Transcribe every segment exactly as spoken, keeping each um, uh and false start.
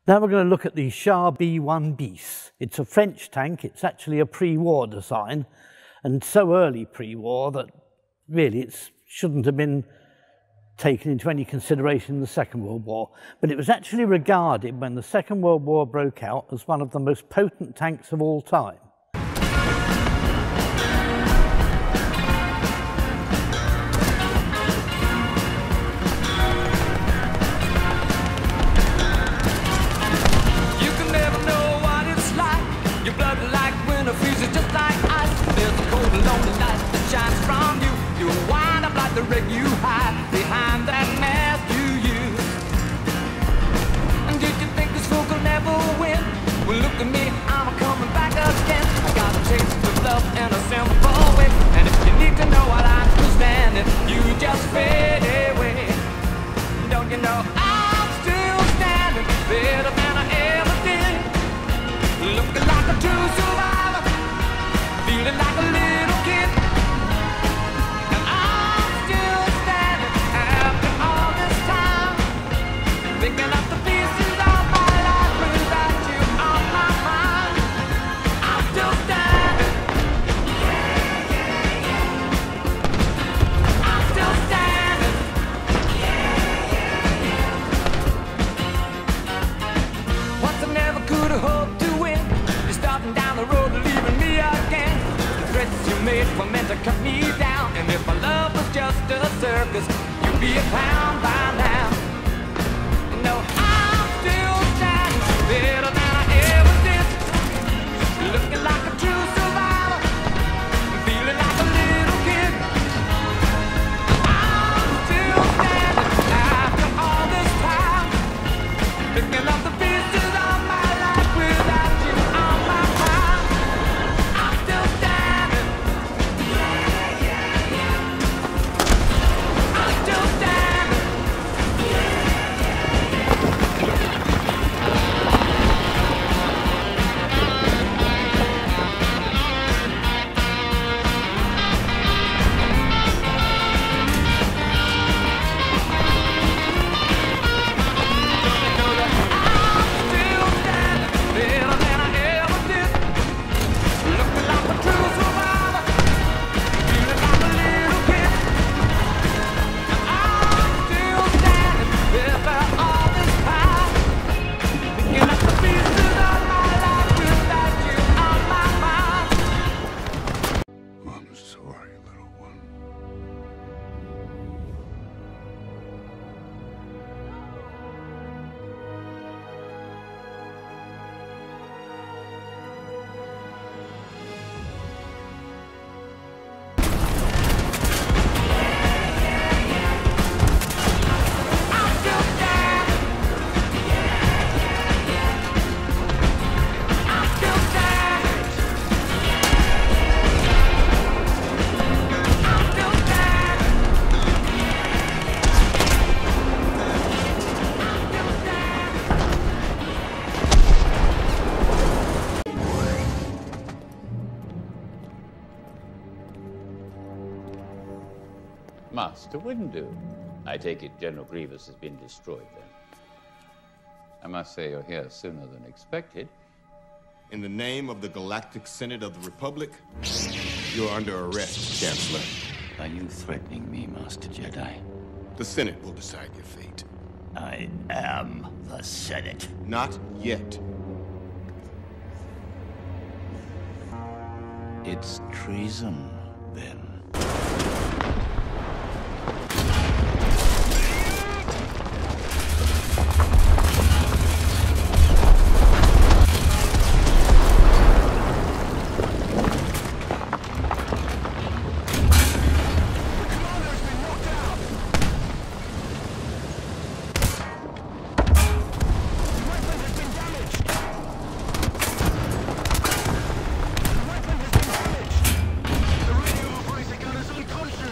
Now we're going to look at the Char B one bis. It's a French tank. It's actually a pre-war design, and so early pre-war that really it shouldn't have been taken into any consideration in the Second World War. But it was actually regarded when the Second World War broke out as one of the most potent tanks of all time. The rig you hide behind that mask you use. And did you think this fool could never win? Well, look at me, I'm coming back again. I got a taste of love in a simple way. And if you need to know what I understand, if you just fade away. Don't you know I'm still standing better than I ever did? Looking like a true survivor, feeling like a little kid. Picking up the pieces of my life without you on my mind. I'm still standing. Yeah, yeah, yeah. I'm still standing. Yeah, yeah, yeah. Once I never could have hoped to win. You're starting down the road, leaving me again. The threats you made were meant to cut me down. And if my love was just a circus, you'd be a clown by now. No, I'm still standing better than I ever did. Looking like a true survivor, feeling like a little kid. I'm still standing after all this time, picking up the pieces of my life without you on my mind. I'm still standing. Yeah, yeah, yeah. I'm still standing. Master Windu. I take it General Grievous has been destroyed then. I must say you're here sooner than expected. In the name of the Galactic Senate of the Republic, you're under arrest, Chancellor. Are you threatening me, Master Jedi? The Senate will decide your fate. I am the Senate. Not yet. It's treason, then. Unconscious!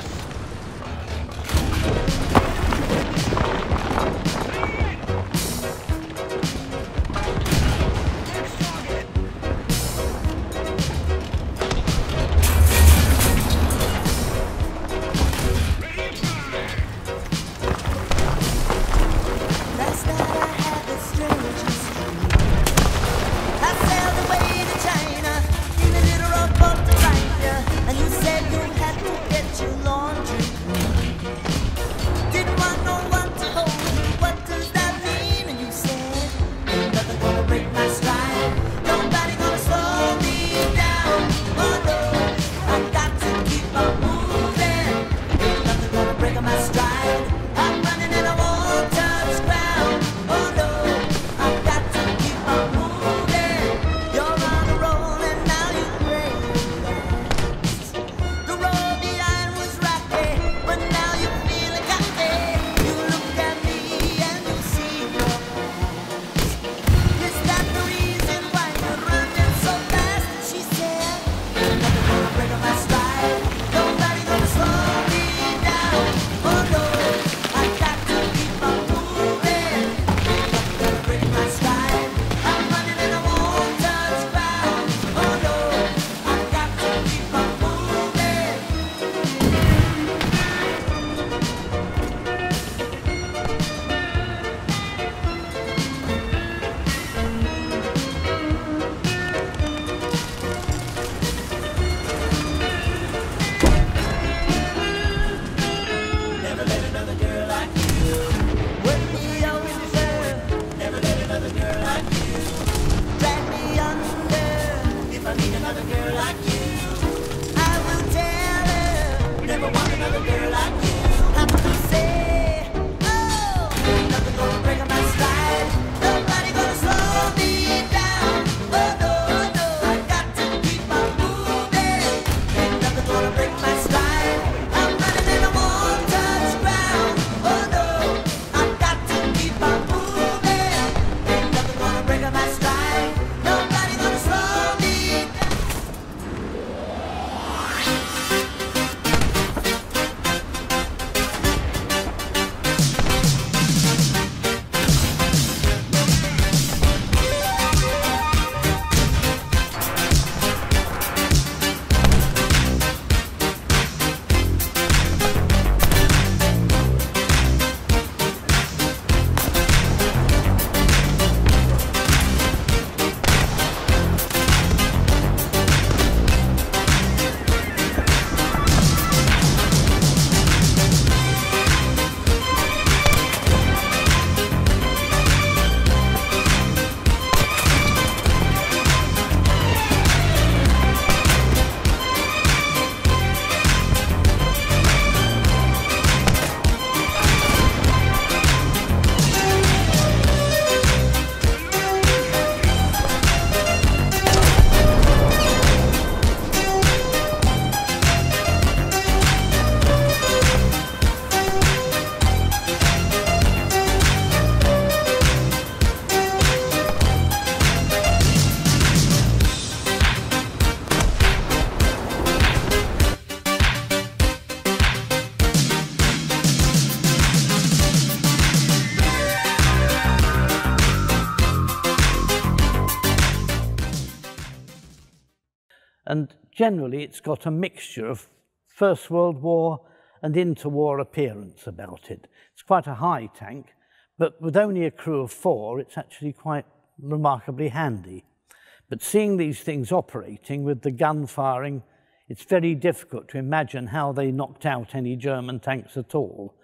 generally it's got a mixture of First World War and interwar appearance about it. It's quite a high tank, but with only a crew of four, it's actually quite remarkably handy. But seeing these things operating with the gun firing, it's very difficult to imagine how they knocked out any German tanks at all.